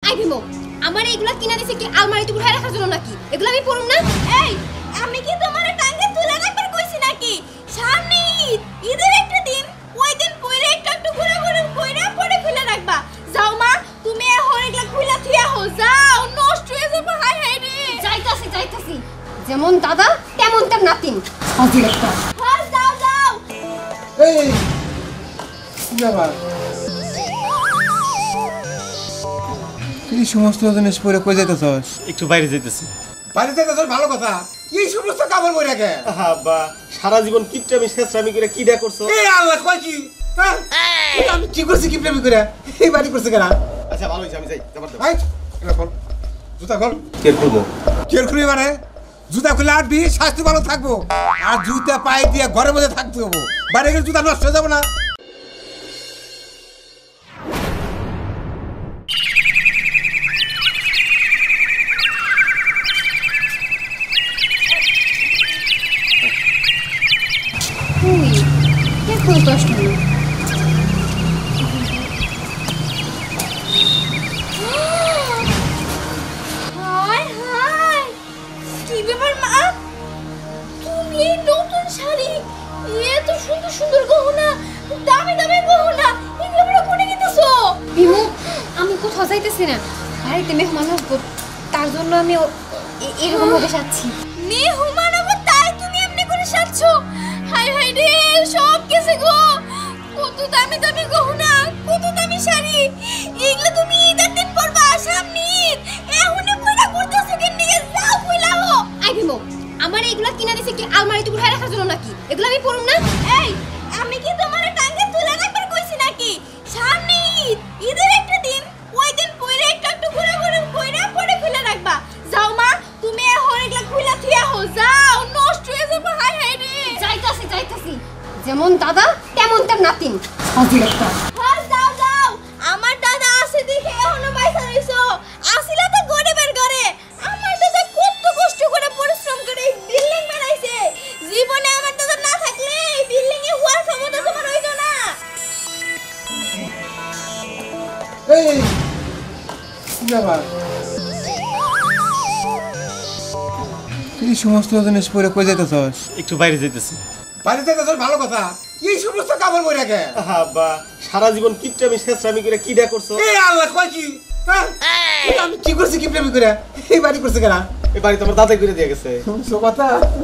I ভীমো আমার এগুলা কিনা দিছে কি আলমারিতে উঠায় রাখার জন্য নাকি? এগুলা আমি পরুম না। এই আমি কি তোমারে টাঙ্গে তুলে রাখবার কইছি নাকি? সামনে ঈদ, ঈদের একটা দিন, ওই দিন পরে একটু একটু ঘুরে ঘুরে কইরা পরে খুলে রাখবা। যাও মা, তুমি এখন এগুলা খুলে থিয়া হও, যাও নষ্ট হয়ে যাবে। হাই হাই রে, যাইতাছি যেমন দাদা তেমন তার নাতিন। হাজির একটা হ্যাঁ যাও যাও। এই কি ব্যাপার? এই সমস্ত জিনিস পরে কই যাইতেছস? একটু বাইরে যাইতেছি। বাইরে যাইতেছস ভালো কথা, এই সমস্ত কাপড় পরে রাখে? আব্বা সারা জীবন কিপটামি শেষরামি করে কিডা করছো? এই আল্লাহ কয় কি? হ্যাঁ আমি কি করছি কি প্রেম করে এই বাড়ি করছে কেন? আচ্ছা ভালো হইছে, আমি যাই। যাবার দাও। ভাই এটা খোল, জুতা খোল। কে করবো? কের খুলি মানে জুতা খুলে আটবি, স্বাস্থ্য ভালো থাকবো। আর জুতা পায়ে দিয়ে ঘরের মধ্যে থাকতে হবো, বাইরে গেলে জুতা নষ্ট হয়ে যাবো না। তুই দেখো কষ্ট নেই। হাই হাই, কি ব্যাপার মা? তুমি এই নতুন শাড়ি, এত সুন্দর সুন্দর গহনা, দামি দামি গহনা, এগুলো পুরো কোনে কিনতেছো? ভীমু আমি কোথাও যাইতেছি না, বাড়িতে মেহমান আসবো, তার জন্য আমি এরকম ভাবে সাজছি। মেহমান আবার তাই তুমি এমনি করে সাজছো? হাই হাই রে, সব কিছু গো, কত দামি দামি গহনা, কত দামি শাড়ি, এগুলো তুমি ঈদের দিন পরবা, সামনে ঈদ, এখনই পয়লা করতেছো কেন? যাও কইলাও। আই ভীমু আমার এগুলা কিনা দিছে কি আলমারিতে উঠায় রাখার জন্য নাকি? এগুলা আমি পরুম না। এই আমি কি তোমারে টাঙ্গে তুলে রাখবার কইছি নাকি? সামনে ঈদ, ঈদের একটা দিন, ওই দিন পরে একটু একটু ঘুরে ঘুরে কইরা পরে খুলে রাখবা। যাও মা, তুমি এখন এগুলা খুলে থিয়া হও, যাও নষ্ট হয়ে যাবে। হাই হাই রে, যাইতাছি যেমন দাদা তেমন তার নাতিন। হাজির একটা হ্যাঁ যাও যাও। আমার দাদা আছে দেখে এখনো বাইসা রইছো, আসিলা তো গরিবের ঘরে। আমার দাদা কত কষ্ট করে পরিশ্রম করে এই বিল্ডিং বানাইছে, জীবনে আমার দাদা না থাকলে এই বিল্ডিং এ হওয়ার ক্ষমতা তোমার হইতো না। এই কি ব্যাপার? এই সমস্ত জিনিস পরে কই যাইতেছস? একটু বাইরে যাইতেছি। বাইরে যাইতেছস ভালো কথা, এই সমস্ত কাপড় পরে রাখে? আব্বা সারা জীবন কিপটামি শেষরামি করে কিডা করছো? এই আল্লাহ কয় কি? হ্যাঁ আমি কি করছি কি প্রেম করে এই বাড়ি করছে কেন? এই বাড়ি তোমার দাদাই করে দিয়ে গেছে। শুনছো কথা?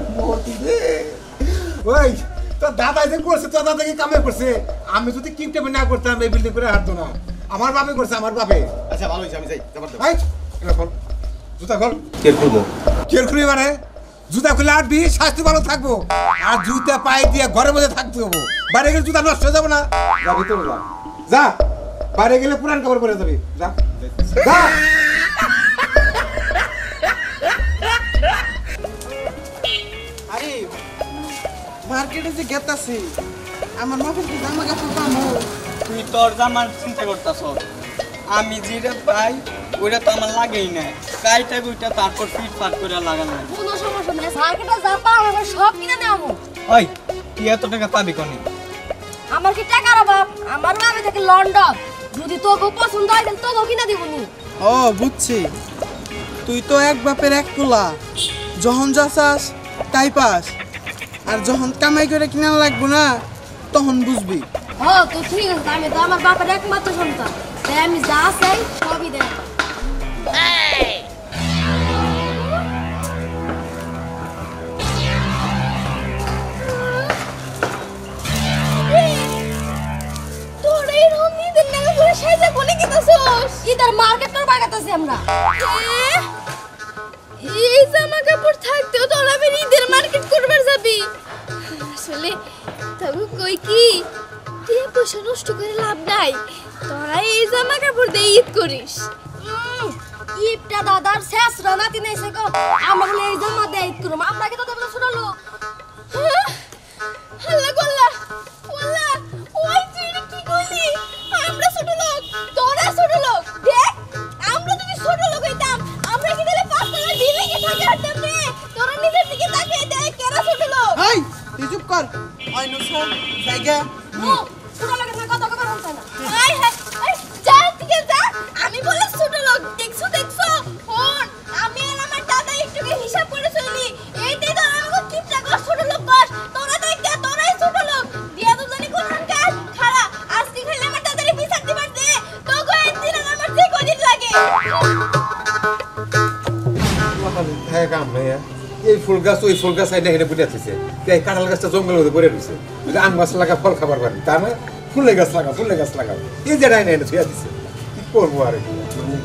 ওই তোর দাদা যে করছে, তোর দাদাকে কামে করছে। আমি যদি কিপটে না করতাম এই বিল্ডিং করে হাঁটতো না। আমার বাপে করছে, আমার বাপে। আচ্ছা ভালো হইছে, আমি যাই। যাবার দাও। ভাই এটা খোল, জুতা খোল। কে করবো? কের খুলি মানে জুতা খুলে আটবি, স্বাস্থ্য ভালো থাকবো। আর জুতা পায়ে দিয়ে ঘরের মধ্যে থাকতে হবো, বাইরে গেলে জুতা নষ্ট হয়ে যাবো না। যা ভিতরে যা, যা বাইরে গেলে পুরান কাপড় পরে যাবি, যা যা। আরে মার্কেটে যে গেতাছি, আমার মাপের কি জামা কাপড় পাবো? তুই তোর জামার চিন্তা করতাছ, আমি যেটা পাই ওইটা তো আমার লাগেই না, কাইটা গুইটা তারপর ফিট ফাট করে লাগানো। কোনো সমস্যা নেই, মার্কেটে যা পাও আমরা সব কিনে নেবো। ওই তুই এত টাকা পাবি কোনি? আমার কি টাকার অভাব? আমার বাবা থেকে লন্ডন, যদি তোকে পছন্দ হয় তাহলে তোকেও কিনে দিবনি। ও বুঝছি, তুই তো এক বাপের এক পোলা, যখন যা চাস তাই পাস, আর যখন কামাই করে কিনা লাগবো না তখন বুঝবি। ও তো ঠিক আছে, আমি তো আমার বাপের একমাত্র সন্তান, তাই আমি যা চাই সবই দেব। তোর এই রঙিনের নাকি করে সাইজা কোনে কিনছস? ইদার মার্কেট করে বাগাতাছি আমরা। এই জামা কাপড় থাকতেও তোরা আবার ঈদের মার্কেট করবার যাবি? আসলে তবু কই কি তুই পয়সা নষ্ট করে লাভ নাই, তোরা এই জামা কাপড় দিয়ে ঈদ করিস। ঈদটা দাদার শেষ রানাতি নেইছে গো, আমরা বলে এই জামা দিয়ে ঈদ করব, আমরা কি তোদের ছোট লোক? আল্লাহ গোল্লা ওল্লা, ওই তুই কি কইলি? আমরা ছোট লোক, তোরা ছোট লোক? দেখ আমরা যদি ছোট লোক হইতাম আমরা কি তাহলে পাঁচতলা বিল্ডিং এ থাকা হতাম রে? তোরা নিজের দিকে তাকিয়ে দেখ কেরা ছোট লোক। এই তুই চুপ কর, ওই নসো জায়গা ছোট লোকের কথা কথা বলছ না। আয় হায়, যা থেকে যা, আমি বলে ছোট লোক হ্যাঁ কাম নাই এই ফুল গাছ ওই ফুল গাছ আইনা এখানে বুঝে আছে এই কাঁঠাল গাছটা জঙ্গলের মধ্যে পড়ে রয়েছে আম গাছ লাগা ফল খাবার পারি তা না ফুলের গাছ লাগাও এই যে আইনা এনে ছুঁয়া দিছে কি করবো আর কি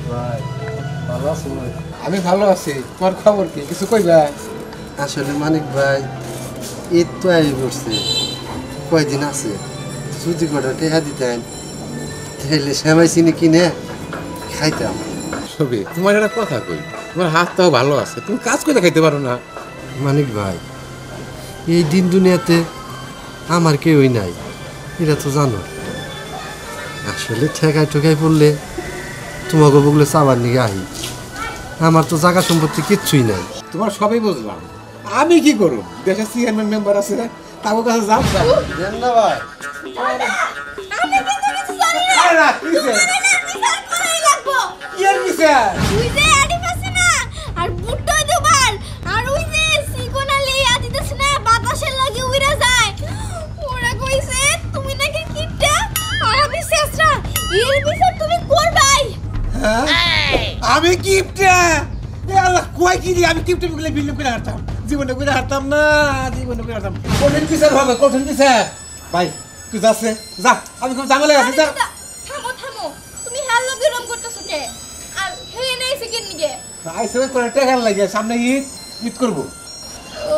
আমি ভালো আছি তোমার খবর কি কিছু কইবা আসলে মানিক ভাই ঈদ তো আই করছে কয়দিন আছে যদি কটা টেহা দিতেন তাহলে সেমাই চিনি কিনে খাইতাম। ছবি তোমার একটা কথা কই তোমার হাতটাও ভালো আছে তুমি কাজ করে খাইতে পারো না মানিক ভাই এই দিন দুনিয়াতে আমার কেউই নাই এটা তো জানো। আসলে ঠেকায় ঠেকায় পড়লে তোমাকে বগলে চাবার নিগে আহি আমার তো জায়গা সম্পত্তি কিচ্ছুই নাই। তোমার সবই বুঝলাম আমি কি করব দেশের চেয়ারম্যান মেম্বার আছে তাদের কাছে যাও দেন না ভাই আমি কিন্তু কিছু জানি না। আরে না কিছে বিচার করাই লাগবো। কি আর কিছে তুই যে আডিপ আছে না আর বুট্টো দুবার আর ওই যে সিকোনালি আদিতেছ না বাতাসের লাগে উইরা যায় ওরা কইছে তুমি নাকি কিপটা আর আমি শেষরা এর বিচার তুমি করবাই। আমি কিপটা এ আল্লাহ কই কি দি আমি কিপটা বলে বিল্ডিং করে হারতাম জীবনে করে হারতাম না জীবনে করে হারতাম কঠিন বিচার হবে কঠিন বিচার ভাই তুই যাচ্ছে যা আমি খুব ঝামেলা আছে যা থামো থামো তুমি হাল লগে রম করতেছো কে আর হে নেই সেকেন্ড নিগে। আইসে করে টাকা লাগে সামনে ঈদ করব ও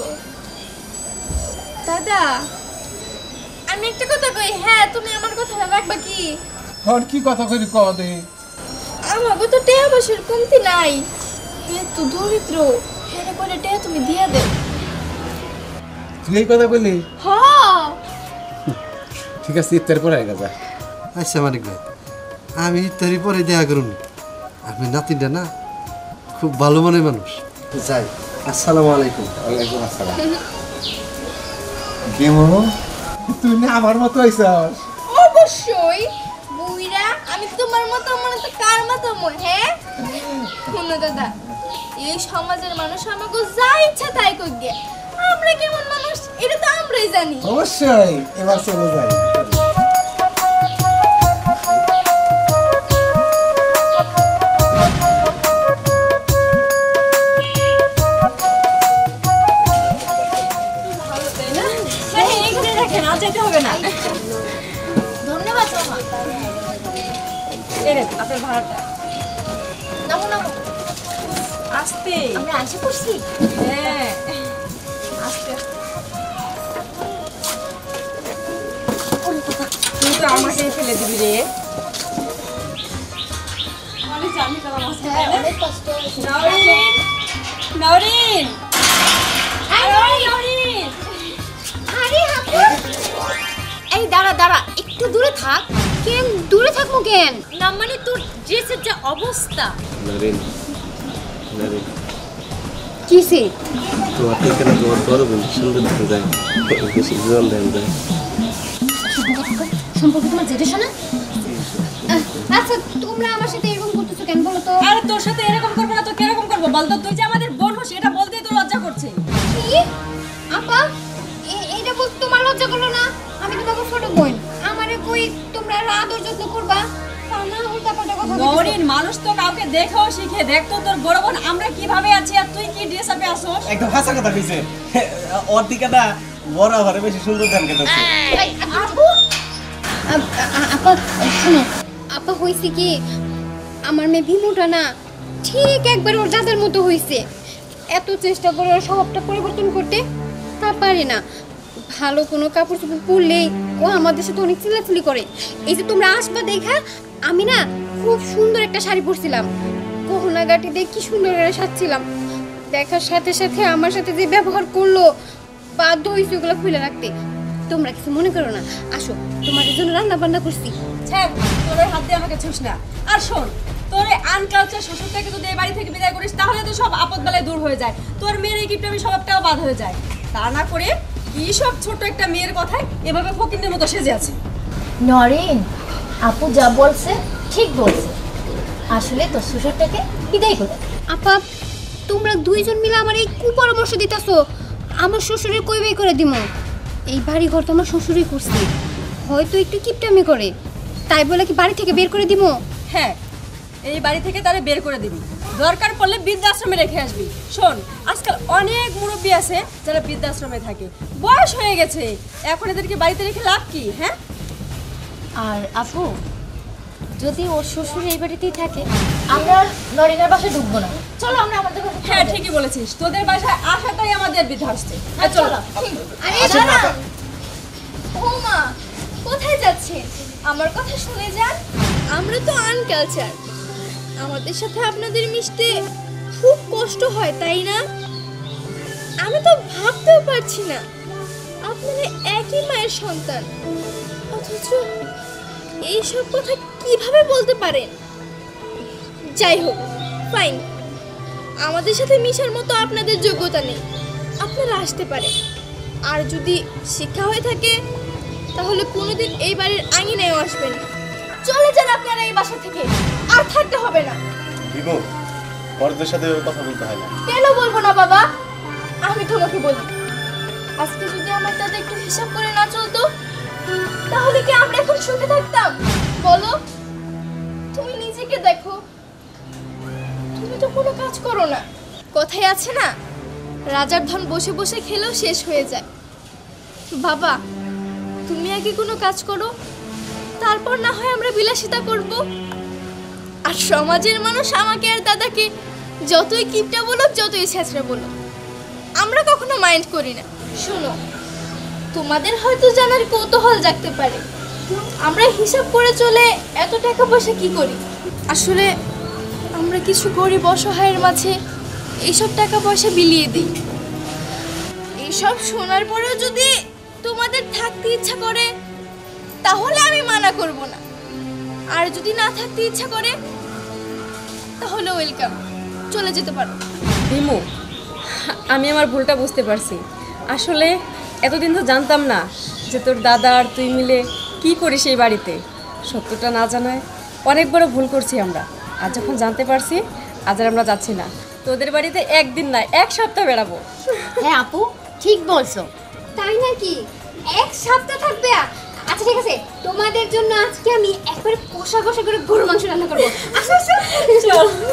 দাদা আমি একটা কথা কই হ্যাঁ তুমি আমার কথা রাখবা কি? হন কি কথা কইলি কও দে আমাকে তো টেয়া বসের কমতি নাই হে তো দরিদ্র হেরে করে টেয়া তুমি দিয়া দে। তুই এই কথা কইলি হ্যাঁ ঠিক আছে ঈদের পরে আইগা যা আচ্ছা মানিক ভাই আমি ইত্যাদি পরে দেখা করুন আপনি নাতিনটা না খুব ভালো মনের মানুষ। যাই আসসালামু আলাইকুম। ওয়ালাইকুম আসসালাম কেমন তুই না আমার মতো আইছস অবশ্যই বুইরা আমি তোমার মতো মানে তো কার মতো হ্যাঁ শুনো দাদা এই সমাজের মানুষ আমাকে যা ইচ্ছা তাই করবে আমরা কেমন মানুষ এটা তো আমরাই জানি। অবশ্যই এবার চলে যাই ধন্যবাদ তোমার আপনার ভাড়াটা নামো নামো আসতে আমরা আসে পড়ছি। হ্যাঁ আসতে তুই তো আমাকে ফেলে দিবি রে অনেক জানি কালাম আছে অনেক কষ্ট হয়েছে। নওরিন নওরিন নওরিন আরে আপু এই দাঁড়া দাঁড়া একটু দূরে থাক কেন দূরে থাকবো কেন না মানে তোর ড্রেসের যে অবস্থা নারিন নারিন কিসে তোমার থেকে না তোমার বড় বোন সুন্দর দেখা যায় বেশি জীবন দেন যায় সম্পর্কে তোমার জেঠে শোনা আচ্ছা তোমরা আমার সাথে এরকম করতেছো কেন বলো তো আরে তোর সাথে এরকম করবো না তো কিরকম করবো বল তো তুই যে আমাদের বোন হোস এটা বলতেই তো লজ্জা করছে কি আপা এইটা বলতে তোমার লজ্জা করলো না আমি তোমাকে ছোট বোন আমারে কই তোমরা আদর যত্ন করবা তা না উল্টাপাল্টা কথা বলতেছো। নওরিন মানুষ তো কাউকে দেখেও শিখে দেখতো তোর বড় বোন আমরা কিভাবে আছি আর তুই কি ড্রেস আপে আসোস একদম হাসা কথা কইছে ওর দিকে না বড় ঘরে বেশি সুন্দর দেন কেন এই, আপু আপা শোনো আপা হইছে কি আমার মেয়ে ভীমুটা না ঠিক একবার ওর দাদার মতো হইছে এত চেষ্টা করে ওর স্বভাবটা পরিবর্তন করতে তা পারে না ভালো কোনো কাপড় চোপড় পরলেই ও আমাদের সাথে অনেক চিল্লাচিল্লি করে এই যে তোমরা আসবা দেখা আমি না খুব সুন্দর একটা শাড়ি পরছিলাম গহনা গাটি দিয়ে কি সুন্দর করে সাজছিলাম দেখার সাথে সাথে আমার সাথে যে ব্যবহার করলো বাধ্য হয়েছে ওগুলো খুলে রাখতে তোমরা কিছু মনে করো না আসো তোমাদের জন্য রান্না বান্না করছি ছাড় তোর হাত দিয়ে আমাকে ছুঁস না আর শোন তোর আনকালচার শ্বশুরটাকে যদি এই বাড়ি থেকে বিদায় করিস তাহলে তো সব আপদ বেলায় দূর হয়ে যায় তোর মেয়ের এই কিপটামি স্বভাবটাও বাদ হয়ে যায় তা না করে কি সব ছোট একটা মেয়ের কথায় এভাবে ফকিন্দের মতো সেজে আছে নরেন আপু যা বলছে ঠিক বলছে আসলে তোর শ্বশুরটাকে বিদায় করে আপা তোমরা দুইজন মিলে আমার এই কুপরামর্শ দিতেছো আমার শ্বশুরের কই বাই করে দিমো এই বাড়ি ঘর তো আমার শ্বশুরই করছে হয়তো একটু কিপটামি করে তাই বলে কি বাড়ি থেকে বের করে দিমো হ্যাঁ এই বাড়ি থেকে তারে বের করে দিবি, দরকার পড়লে বৃদ্ধাশ্রমে রেখে আসবি। শোন, আজকাল অনেক মুরব্বী আছে যারা বৃদ্ধাশ্রমে থাকে, বয়স হয়ে গেছে, এখন এদেরকে বাড়িতে রেখে লাভ কি? হ্যাঁ, আর আপু যদি ওর শ্বশুর এই বাড়িতেই থাকে আমরা আর নরেনের বাসায় ঢুকবো না, চলো আমরা আমাদের বাসায় হ্যাঁ ঠিকই বলেছিস, তোদের বাসায় আসাটাই আমাদের বিধ্বস্ত। হ্যাঁ চলো। আরে দাঁড়ান, ও মা কোথায় যাচ্ছেন? আমার কথা শুনে যান। আমরা তো আনকালচার, আমাদের সাথে আপনাদের মিশতে খুব কষ্ট হয় তাই না? আমি তো ভাবতেও পারছি না আপনারা একই মায়ের সন্তান, অথচ এইসব কথা কিভাবে বলতে পারেন? যাই হোক, ফাইন, আমাদের সাথে মিশার মতো আপনাদের যোগ্যতা নেই, আপনারা আসতে পারেন। আর যদি শিক্ষা হয়ে থাকে তাহলে কোনোদিন এই বাড়ির আঙিনায়ও আসবেন না। চলে যান আপনারা এই বাসা থেকে, আর থাকতে হবে না। বিমু, বড়দের সাথে কথা বলতে হয় না। কেন বলবো না বাবা? আমি তোমাকে বলি, আজকে যদি আমার দাদা একটু হিসাব করে না চলতো তাহলে কি আমরা এখন সুখে থাকতাম? বলো, তুমি নিজেকে দেখো, তুমি তো কোনো কাজ করো না। কথায় আছে না, রাজার ধন বসে বসে খেলেও শেষ হয়ে যায়। বাবা, তুমি আগে কোনো কাজ করো, তারপর না হয় আমরা বিলাসিতা করব। আর সমাজের মানুষ আমাকে আর দাদাকে যতই কিপটা বলুক, যতই ছেঁচড়া বলুক, আমরা কখনো মাইন্ড করি না। শোনো, তোমাদের হয়তো জানার কৌতূহল জাগতে পারে আমরা হিসাব করে চলে এত টাকা পয়সা কি করি। আসলে আমরা কিছু গরিব অসহায়ের মাঝে এইসব টাকা পয়সা বিলিয়ে দিই। এইসব শোনার পরেও যদি তোমাদের থাকতে ইচ্ছা করে তাহলে আমি মানা করব না, আর যদি না থাকতে ইচ্ছা করে তাহলে ওয়েলকাম, চলে যেতে পারো। বিমু, আমি আমার ভুলটা বুঝতে পারছি। আসলে এতদিন তো জানতাম না যে তোর দাদা আর তুই মিলে কি করিস এই বাড়িতে। সত্যটা না জানায় অনেক বড় ভুল করছি আমরা। আর যখন জানতে পারছি, আজ আর আমরা যাচ্ছি না তোদের বাড়িতে, একদিন না 1 সপ্তাহ বেড়াবো। হ্যাঁ আপু ঠিক বলছো। তাই নাকি? 1 সপ্তাহ থাকবে? আচ্ছা ঠিক আছে, তোমাদের জন্য আজকে আমি একবারে কষা কষা করে গরু মাংস রান্না করবো। আসো আসো। চল।